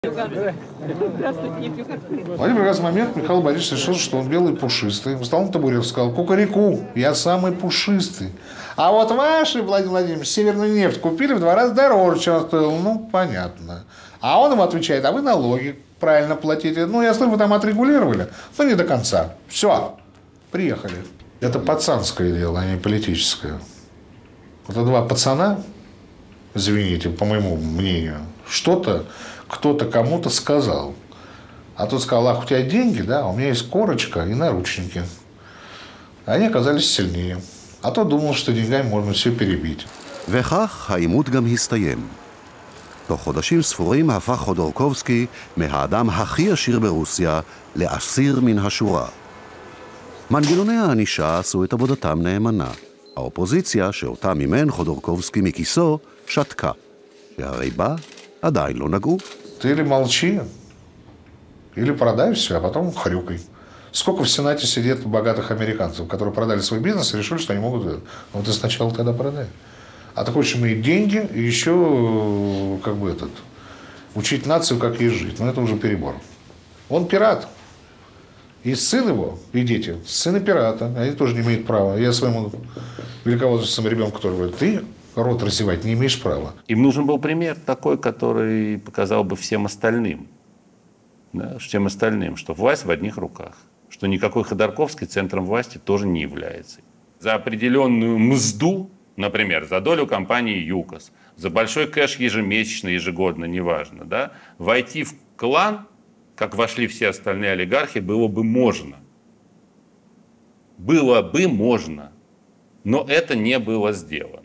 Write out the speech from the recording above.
В один прекрасный момент Михаил Борисович решил, что он белый пушистый. Встал на табурет и сказал: кукареку, я самый пушистый. А вот ваши, Владимир Владимирович, северную нефть купили в 2 раза дороже, чем он стоил. Ну, понятно. А он ему отвечает: а вы налоги правильно платите. Ну, я слышу, вы там отрегулировали, но не до конца. Все, приехали. Это пацанское дело, а не политическое. Это 2 пацана, извините, по моему мнению, что-то кто-то кому-то сказал. А тот сказал: ах, у тебя деньги, да, у меня есть корочка и наручники. Они оказались сильнее. А тот думал, что деньгами можно все перебить. וכך העימות גם הסתיים. תוך חודשים ספורים הפך חודורקובסקי מהאדם הכי עשיר ברוסיה לאסיר מן השורה. מנגנוני הענישה עשו את עבודתם נאמנה. האופוזיציה, שאותה מימן חודורקובסקי מכיסו, שתקה. שהרי בה עדיין לא נגעו. Ты или молчи, или продай все, а потом хрюкай. Сколько в Сенате сидит богатых американцев, которые продали свой бизнес и решили, что они могут... Ну, ты сначала тогда продай. А ты хочешь иметь деньги и еще учить нацию, как ей жить. Но это уже перебор. Он пират. И сын его, и дети, сыны пирата. Они тоже не имеют права. Я своему великовозрастному ребенку тоже говорю: ты рот разевать не имеешь права. Им нужен был пример такой, который показал бы всем остальным, да, что власть в одних руках, что никакой Ходорковский центром власти тоже не является. За определенную мзду, например, за долю компании ЮКОС, за большой кэш ежемесячно, ежегодно, неважно, да, войти в клан, как вошли все остальные олигархи, было бы можно. Было бы можно. Но это не было сделано.